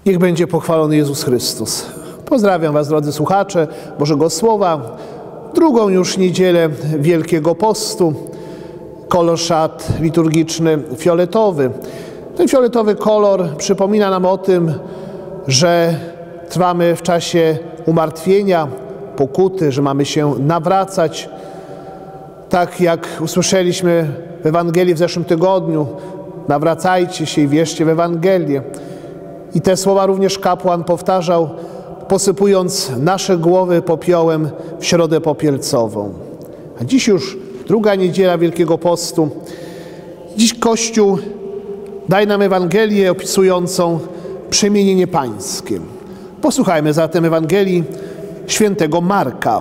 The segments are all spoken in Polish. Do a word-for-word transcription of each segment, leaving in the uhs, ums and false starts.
Niech będzie pochwalony Jezus Chrystus. Pozdrawiam Was, drodzy słuchacze Bożego Słowa. Drugą już niedzielę Wielkiego Postu. Kolor szat liturgiczny fioletowy. Ten fioletowy kolor przypomina nam o tym, że trwamy w czasie umartwienia, pokuty, że mamy się nawracać. Tak jak usłyszeliśmy w Ewangelii w zeszłym tygodniu, nawracajcie się i wierzcie w Ewangelię. I te słowa również kapłan powtarzał, posypując nasze głowy popiołem w środę popielcową. A dziś już druga niedziela Wielkiego Postu. Dziś Kościół daje nam Ewangelię opisującą przemienienie pańskie. Posłuchajmy zatem Ewangelii świętego Marka.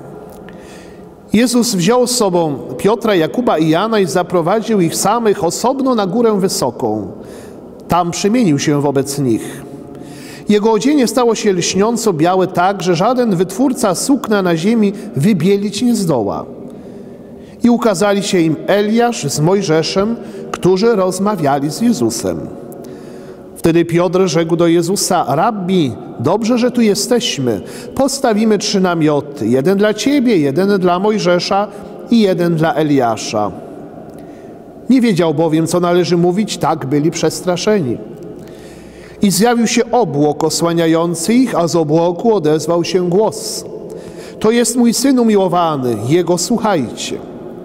Jezus wziął z sobą Piotra, Jakuba i Jana i zaprowadził ich samych osobno na górę wysoką. Tam przemienił się wobec nich. Jego odzienie stało się lśniąco białe tak, że żaden wytwórca sukna na ziemi wybielić nie zdoła. I ukazali się im Eliasz z Mojżeszem, którzy rozmawiali z Jezusem. Wtedy Piotr rzekł do Jezusa: Rabbi, dobrze, że tu jesteśmy. Postawimy trzy namioty. Jeden dla Ciebie, jeden dla Mojżesza i jeden dla Eliasza. Nie wiedział bowiem, co należy mówić, tak byli przestraszeni. I zjawił się obłok osłaniający ich, a z obłoku odezwał się głos: To jest mój Syn umiłowany, Jego słuchajcie.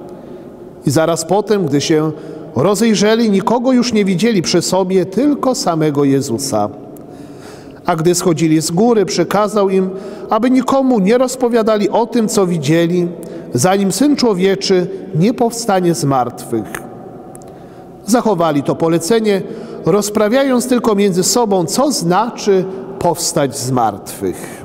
I zaraz potem, gdy się rozejrzeli, nikogo już nie widzieli przy sobie, tylko samego Jezusa. A gdy schodzili z góry, przykazał im, aby nikomu nie rozpowiadali o tym, co widzieli, zanim Syn Człowieczy nie powstanie z martwych. Zachowali to polecenie, rozprawiając tylko między sobą, co znaczy powstać z martwych.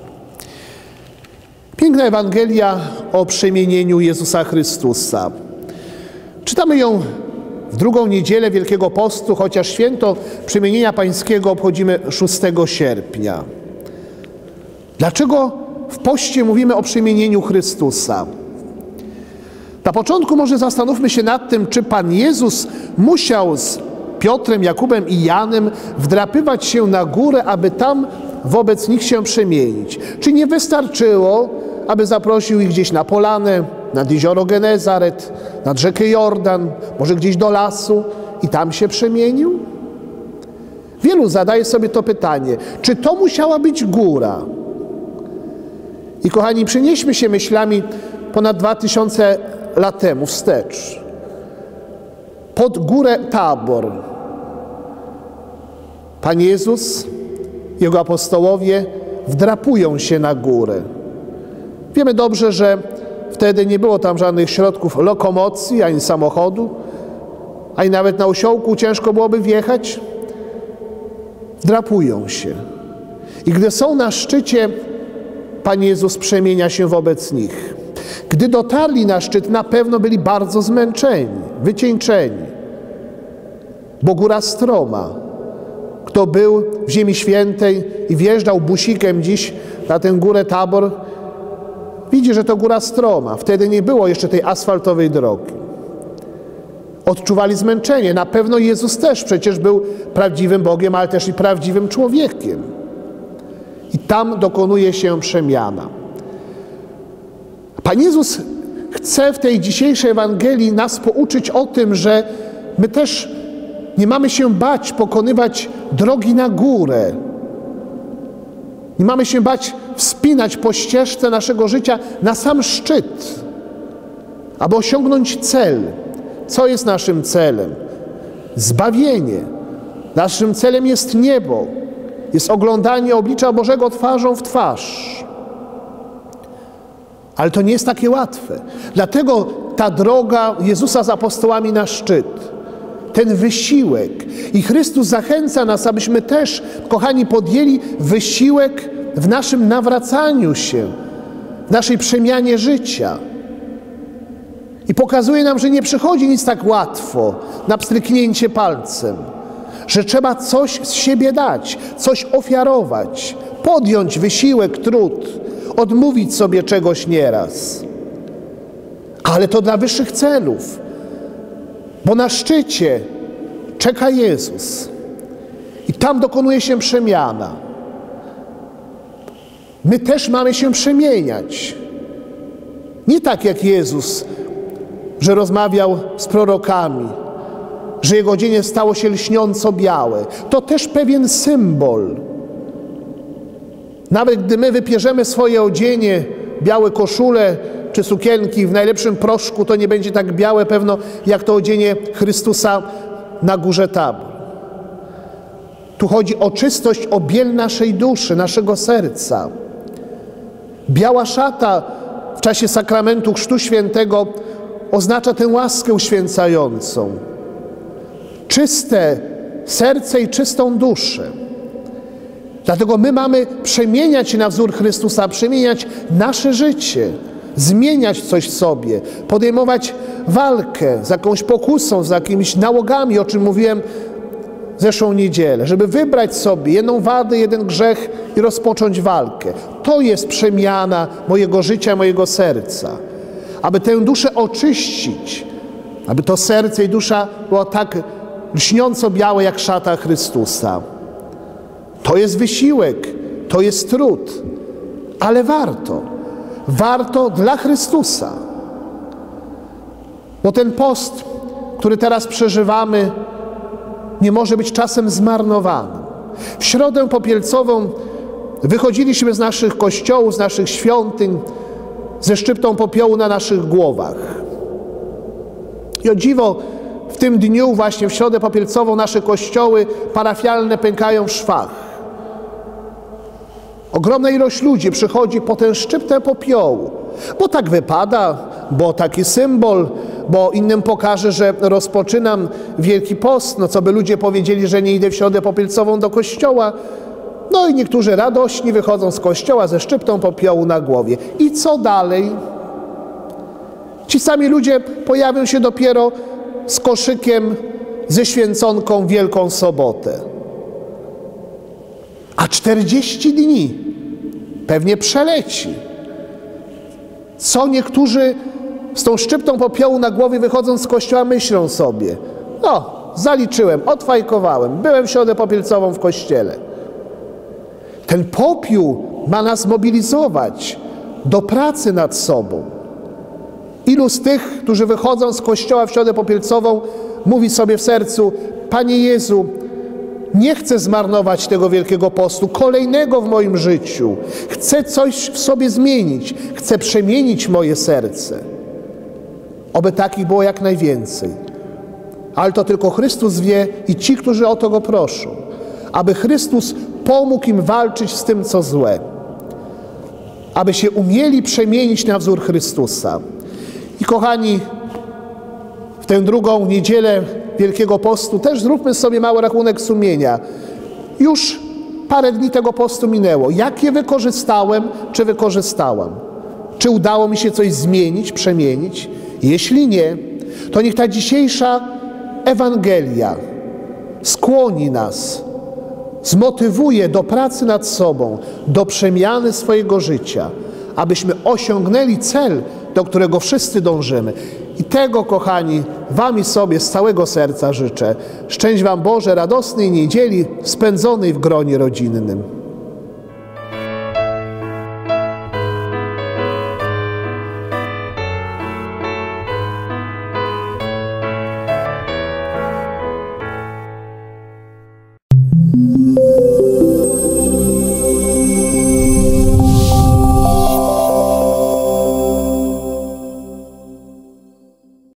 Piękna Ewangelia o przemienieniu Jezusa Chrystusa. Czytamy ją w drugą niedzielę Wielkiego Postu, chociaż święto Przemienienia Pańskiego obchodzimy szóstego sierpnia. Dlaczego w poście mówimy o przemienieniu Chrystusa? Na początku może zastanówmy się nad tym, czy Pan Jezus musiał z Piotrem, Jakubem i Janem wdrapywać się na górę, aby tam wobec nich się przemienić. Czy nie wystarczyło, aby zaprosił ich gdzieś na polanę, nad jezioro Genezaret, nad rzekę Jordan, może gdzieś do lasu i tam się przemienił? Wielu zadaje sobie to pytanie, czy to musiała być góra? I kochani, przenieśmy się myślami ponad dwa tysiące lat temu wstecz. Pod górę Tabor. Pan Jezus, Jego apostołowie wdrapują się na górę. Wiemy dobrze, że wtedy nie było tam żadnych środków lokomocji, ani samochodu, ani nawet na osiołku ciężko byłoby wjechać. Wdrapują się. I gdy są na szczycie, Pan Jezus przemienia się wobec nich. Gdy dotarli na szczyt, na pewno byli bardzo zmęczeni, wycieńczeni, bo góra stroma. Kto był w Ziemi Świętej i wjeżdżał busikiem dziś na tę górę Tabor, widzi, że to góra stroma. Wtedy nie było jeszcze tej asfaltowej drogi. Odczuwali zmęczenie. Na pewno Jezus też przecież był prawdziwym Bogiem, ale też i prawdziwym człowiekiem. I tam dokonuje się przemiana. Pan Jezus chce w tej dzisiejszej Ewangelii nas pouczyć o tym, że my też nie mamy się bać pokonywać drogi na górę. Nie mamy się bać wspinać po ścieżce naszego życia na sam szczyt, aby osiągnąć cel. Co jest naszym celem? Zbawienie. Naszym celem jest niebo. Jest oglądanie oblicza Bożego twarzą w twarz. Ale to nie jest takie łatwe. Dlatego ta droga Jezusa z apostołami na szczyt, ten wysiłek. I Chrystus zachęca nas, abyśmy też, kochani, podjęli wysiłek w naszym nawracaniu się, w naszej przemianie życia. I pokazuje nam, że nie przychodzi nic tak łatwo, na pstryknięcie palcem, że trzeba coś z siebie dać, coś ofiarować, podjąć wysiłek, trud, odmówić sobie czegoś nieraz. Ale to dla wyższych celów, bo na szczycie czeka Jezus. I tam dokonuje się przemiana. My też mamy się przemieniać. Nie tak jak Jezus, że rozmawiał z prorokami, że Jego odzienie stało się lśniąco białe. To też pewien symbol. Nawet gdy my wypierzemy swoje odzienie, białe koszule czy sukienki w najlepszym proszku, to nie będzie tak białe pewno jak to odzienie Chrystusa na górze Tabor. Tu chodzi o czystość, o biel naszej duszy, naszego serca. Biała szata w czasie sakramentu Chrztu Świętego oznacza tę łaskę uświęcającą. Czyste serce i czystą duszę. Dlatego my mamy przemieniać się na wzór Chrystusa, przemieniać nasze życie, zmieniać coś w sobie, podejmować walkę z jakąś pokusą, z jakimiś nałogami, o czym mówiłem zeszłą niedzielę, żeby wybrać sobie jedną wadę, jeden grzech i rozpocząć walkę. To jest przemiana mojego życia, mojego serca. Aby tę duszę oczyścić, aby to serce i dusza było tak lśniąco białe jak szata Chrystusa. To jest wysiłek, to jest trud, ale warto. Warto dla Chrystusa. Bo ten post, który teraz przeżywamy, nie może być czasem zmarnowany. W Środę Popielcową wychodziliśmy z naszych kościołów, z naszych świątyń, ze szczyptą popiołu na naszych głowach. I o dziwo, w tym dniu właśnie, w Środę Popielcową, nasze kościoły parafialne pękają w szwach. Ogromna ilość ludzi przychodzi po tę szczyptę popiołu, bo tak wypada, bo taki symbol, bo innym pokaże, że rozpoczynam Wielki Post, no co by ludzie powiedzieli, że nie idę w Środę Popielcową do kościoła. No i niektórzy radośni wychodzą z kościoła ze szczyptą popiołu na głowie. I co dalej? Ci sami ludzie pojawią się dopiero z koszykiem, ze święconką w Wielką Sobotę. A czterdzieści dni pewnie przeleci. Co niektórzy z tą szczyptą popiołu na głowie wychodząc z kościoła myślą sobie: no, zaliczyłem, odfajkowałem, byłem w Środę Popielcową w kościele. Ten popiół ma nas mobilizować do pracy nad sobą. Ilu z tych, którzy wychodzą z kościoła w Środę Popielcową, mówi sobie w sercu: Panie Jezu, nie chcę zmarnować tego Wielkiego Postu, kolejnego w moim życiu. Chcę coś w sobie zmienić. Chcę przemienić moje serce. Oby takich było jak najwięcej. Ale to tylko Chrystus wie i ci, którzy o to Go proszą. Aby Chrystus pomógł im walczyć z tym, co złe. Aby się umieli przemienić na wzór Chrystusa. I kochani, w tę drugą niedzielę Wielkiego Postu też zróbmy sobie mały rachunek sumienia. Już parę dni tego postu minęło. Jak je wykorzystałem, czy wykorzystałam? Czy udało mi się coś zmienić, przemienić? Jeśli nie, to niech ta dzisiejsza Ewangelia skłoni nas, zmotywuje do pracy nad sobą, do przemiany swojego życia, abyśmy osiągnęli cel, do którego wszyscy dążymy. I tego, kochani, wam i sobie z całego serca życzę. Szczęść wam Boże, radosnej niedzieli spędzonej w gronie rodzinnym.